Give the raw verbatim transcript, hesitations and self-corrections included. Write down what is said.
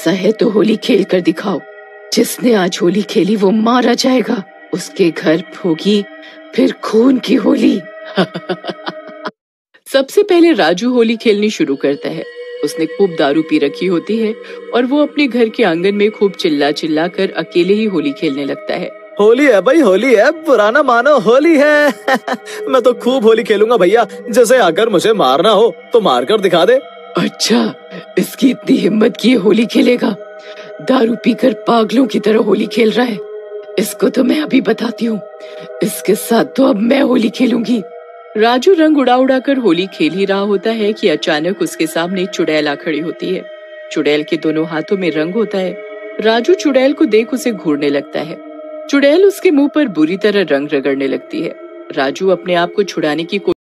ऐसा है तो होली खेल कर दिखाओ। जिसने आज होली खेली वो मारा जाएगा। उसके घर होगी फिर खून की होली। सबसे पहले राजू होली खेलनी शुरू करता है। उसने खूब दारू पी रखी होती है और वो अपने घर के आंगन में खूब चिल्ला चिल्ला कर अकेले ही होली खेलने लगता है। होली है भाई, होली है, पुराना मानो होली है। मैं तो खूब होली खेलूंगा भैया, जैसे अगर मुझे मारना हो तो मार कर दिखा दे। अच्छा, इसकी इतनी हिम्मत की होली खेलेगा? दारू पीकर पागलों की तरह होली खेल रहा है। इसको तो मैं अभी बताती हूँ। इसके साथ तो अब मैं होली खेलूंगी। राजू रंग उड़ा उड़ा कर होली खेल ही रहा होता है कि अचानक उसके सामने चुड़ैल आ खड़ी होती है। चुड़ैल के दोनों हाथों में रंग होता है। राजू चुड़ैल को देख उसे घूरने लगता है। चुड़ैल उसके मुंह पर बुरी तरह रंग रगड़ने लगती है। राजू अपने आप को छुड़ाने की